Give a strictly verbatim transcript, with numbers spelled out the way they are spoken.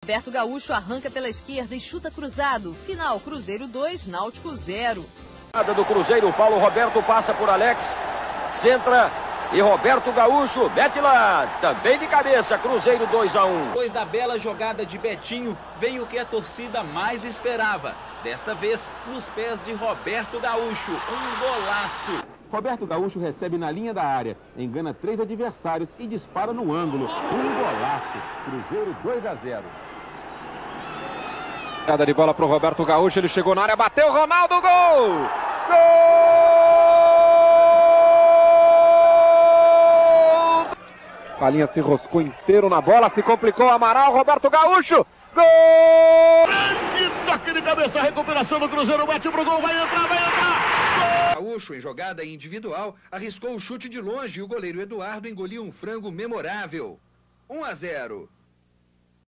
Roberto Gaúcho arranca pela esquerda e chuta cruzado. Final, Cruzeiro dois, Náutico zero. Nada do Cruzeiro, Paulo Roberto passa por Alex, centra e Roberto Gaúcho mete lá, também de cabeça, Cruzeiro dois a um. Depois da bela jogada de Betinho, veio o que a torcida mais esperava. Desta vez, nos pés de Roberto Gaúcho, um golaço. Roberto Gaúcho recebe na linha da área, engana três adversários e dispara no ângulo. Um golaço, Cruzeiro dois a zero. Jogada de bola para o Roberto Gaúcho, ele chegou na área, bateu, Ronaldo, gol! Gol! Palinha se roscou inteiro na bola, se complicou, Amaral, Roberto Gaúcho, gol! Grande toque de cabeça, recuperação do Cruzeiro, bate pro gol, vai entrar, vai entrar! Gaúcho, em jogada individual, arriscou o chute de longe e o goleiro Eduardo engoliu um frango memorável. um a zero.